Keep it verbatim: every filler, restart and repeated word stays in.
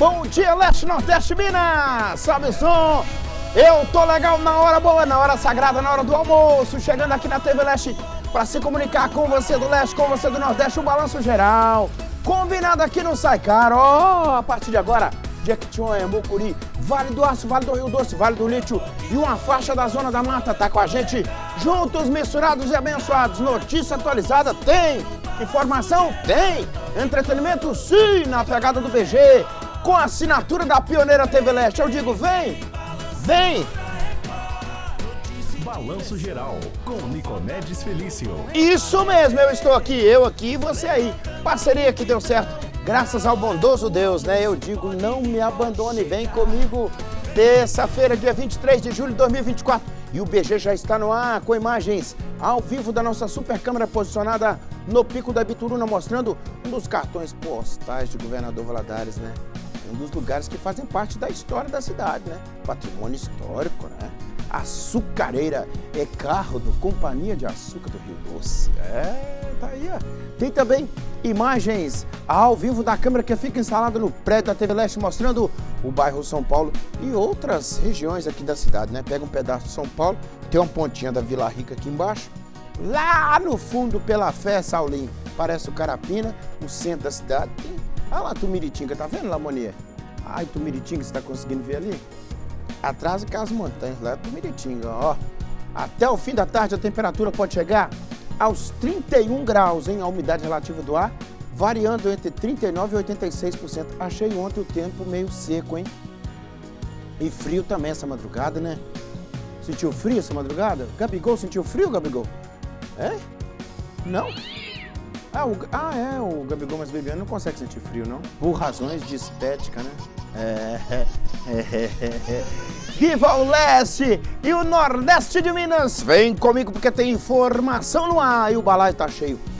Bom dia, Leste, Nordeste, Minas! Salve o som! Eu tô legal na hora boa, na hora sagrada, na hora do almoço, chegando aqui na T V Leste para se comunicar com você do Leste, com você do Nordeste, o balanço geral. Combinado aqui no Sai Caro, ó, a partir de agora, Jequitinhonha, Mucuri, Vale do Aço, Vale do Rio Doce, Vale do Lítio e uma faixa da Zona da Mata, tá com a gente? Juntos, misturados e abençoados, notícia atualizada tem, informação tem, entretenimento sim, na pegada do B G, com a assinatura da pioneira T V Leste. Eu digo, vem, vem! Balanço Geral, com Nicomedes Felício. Isso mesmo, eu estou aqui, eu aqui e você aí. Parceria que deu certo, graças ao bondoso Deus, né? Eu digo, não me abandone, vem comigo. Terça-feira, dia vinte e três de julho de dois mil e vinte e quatro. E o B G já está no ar com imagens ao vivo da nossa super câmera posicionada no Pico da Bituruna, mostrando um dos cartões postais de Governador Valadares, né? Um dos lugares que fazem parte da história da cidade, né? Patrimônio histórico, né? Açucareira é carro do Companhia de Açúcar do Rio Doce. É, tá aí, ó. Tem também imagens ao vivo da câmera que fica instalada no prédio da T V Leste, mostrando o bairro São Paulo e outras regiões aqui da cidade, né? Pega um pedaço de São Paulo, tem uma pontinha da Vila Rica aqui embaixo. Lá no fundo, pela Fé, Saulinho, parece o Carapina, o centro da cidade. Tem... Olha lá, Tumiritinga, tá vendo lá, Monier? Ai, Tumiritinga, você tá conseguindo ver ali? Atrás de as montanhas, lá é Tumiritinga, ó. Até o fim da tarde a temperatura pode chegar aos trinta e um graus, hein? A umidade relativa do ar variando entre trinta e nove e oitenta e seis por cento. Achei ontem o tempo meio seco, hein? E frio também essa madrugada, né? Sentiu frio essa madrugada? Gabigol, sentiu frio, Gabigol? É? Não? Ah, o, ah, é, o Gabigol mais bebiano não consegue sentir frio, não? Por razões de estética, né? É, é, é, é, é. Viva o Leste e o Nordeste de Minas! Vem comigo porque tem informação no ar e o balaio tá cheio.